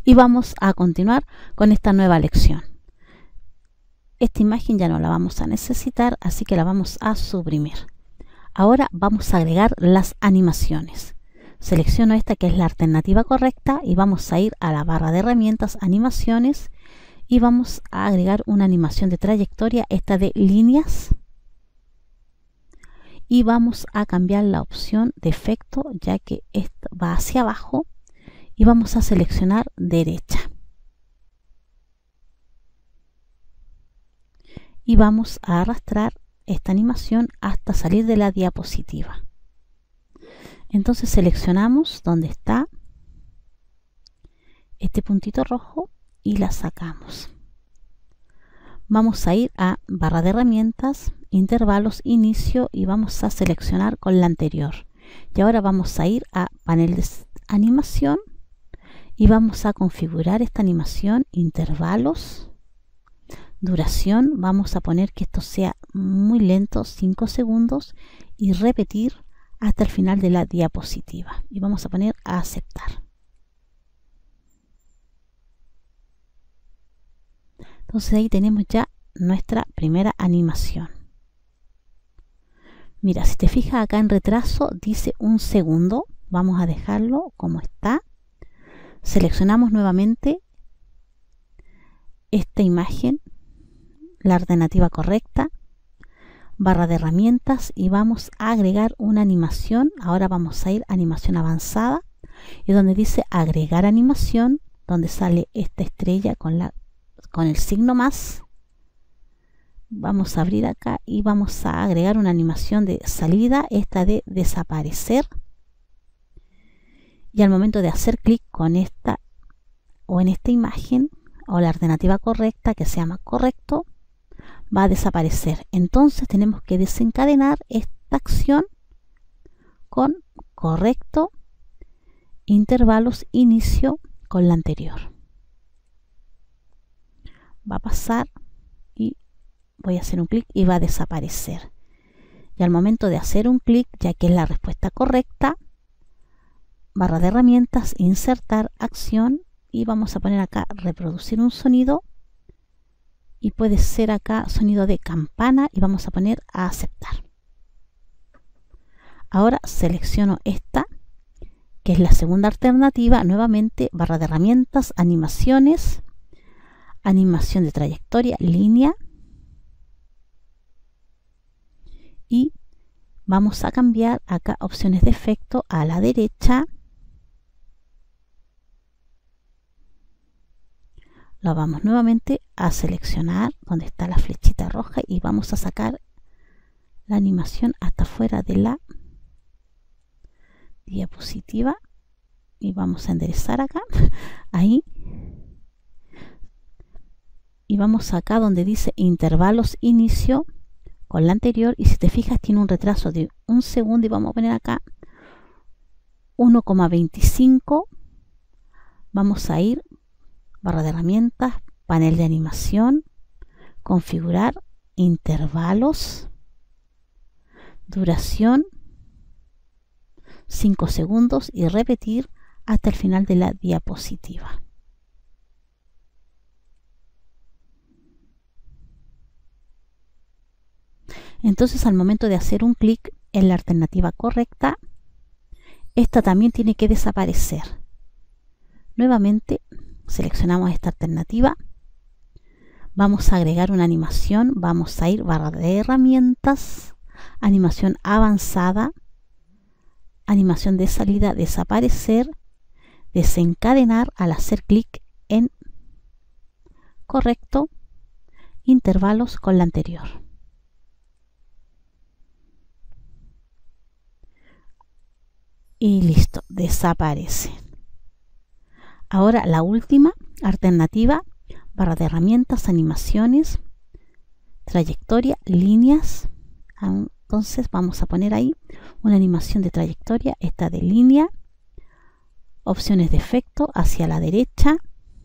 Y vamos a continuar con esta nueva lección. Esta imagen ya no la vamos a necesitar, así que la vamos a suprimir. Ahora vamos a agregar las animaciones. Selecciono esta que es la alternativa correcta y vamos a ir a la barra de herramientas, animaciones, y vamos a agregar una animación de trayectoria, esta de líneas. Y vamos a cambiar la opción de efecto, ya que esta va hacia abajo, y vamos a seleccionar derecha. Y vamos a arrastrar esta animación hasta salir de la diapositiva. Entonces seleccionamos donde está este puntito rojo y la sacamos. Vamos a ir a barra de herramientas, intervalos, inicio, y vamos a seleccionar con la anterior. Y ahora vamos a ir a panel de animación y vamos a configurar esta animación, intervalos, duración. Vamos a poner que esto sea muy lento, 5 segundos, y repetir hasta el final de la diapositiva. Y vamos a poner a aceptar. Entonces ahí tenemos ya nuestra primera animación. Mira, si te fijas acá en retraso dice 1 segundo. Vamos a dejarlo como está. Seleccionamos nuevamente esta imagen, la alternativa correcta, barra de herramientas, y vamos a agregar una animación. Ahora vamos a ir a animación avanzada y donde dice agregar animación, donde sale esta estrella con el signo más, vamos a abrir acá y vamos a agregar una animación de salida, esta de desaparecer. Y al momento de hacer clic con esta o en esta imagen o la alternativa correcta, que se llama correcto, va a desaparecer. Entonces tenemos que desencadenar esta acción con correcto, intervalos, inicio con la anterior. Va a pasar y voy a hacer un clic y va a desaparecer. Y al momento de hacer un clic, ya que es la respuesta correcta, barra de herramientas, insertar acción, y vamos a poner acá reproducir un sonido, y puede ser acá sonido de campana, y vamos a poner a aceptar. Ahora selecciono esta que es la segunda alternativa, nuevamente barra de herramientas, animaciones, animación de trayectoria, línea, y vamos a cambiar acá opciones de efecto a la derecha. Lo vamos nuevamente a seleccionar donde está la flechita roja y vamos a sacar la animación hasta fuera de la diapositiva y vamos a enderezar acá, ahí, y vamos acá donde dice intervalos, inicio con la anterior, y si te fijas tiene un retraso de 1 segundo y vamos a poner acá 1,25. vamos a ir barra de herramientas, panel de animación, configurar, intervalos, duración 5 segundos y repetir hasta el final de la diapositiva. Entonces al momento de hacer un clic en la alternativa correcta, esta también tiene que desaparecer. Nuevamente seleccionamos esta alternativa, vamos a agregar una animación, vamos a ir barra de herramientas, animación avanzada, animación de salida, desaparecer, desencadenar al hacer clic en correcto, intervalos con la anterior. Y listo, desaparece. Ahora la última alternativa, barra de herramientas, animaciones, trayectoria, líneas. Entonces vamos a poner ahí una animación de trayectoria, esta de línea, opciones de efecto hacia la derecha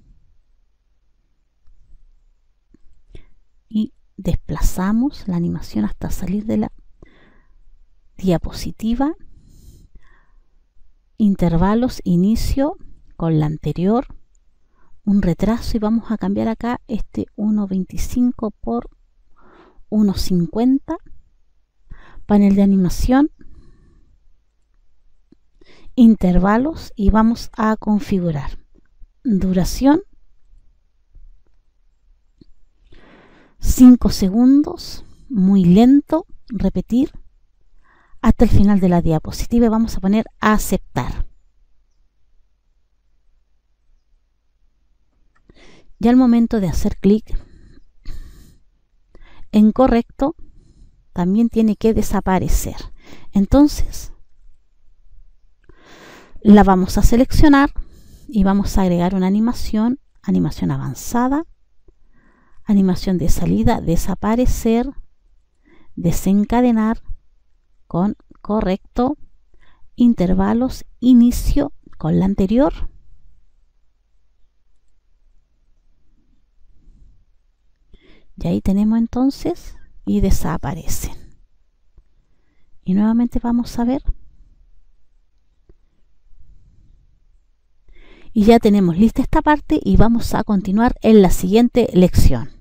y desplazamos la animación hasta salir de la diapositiva, intervalos, inicio con la anterior, un retraso y vamos a cambiar acá este 1.25 por 1.50. Panel de animación, intervalos y vamos a configurar duración 5 segundos, muy lento, repetir hasta el final de la diapositiva y vamos a poner aceptar. Y al momento de hacer clic en correcto, también tiene que desaparecer. Entonces, la vamos a seleccionar y vamos a agregar una animación, animación avanzada, animación de salida, desaparecer, desencadenar con correcto, intervalos, inicio con la anterior. Y ahí tenemos entonces y desaparecen. Y nuevamente vamos a ver. Y ya tenemos lista esta parte y vamos a continuar en la siguiente lección.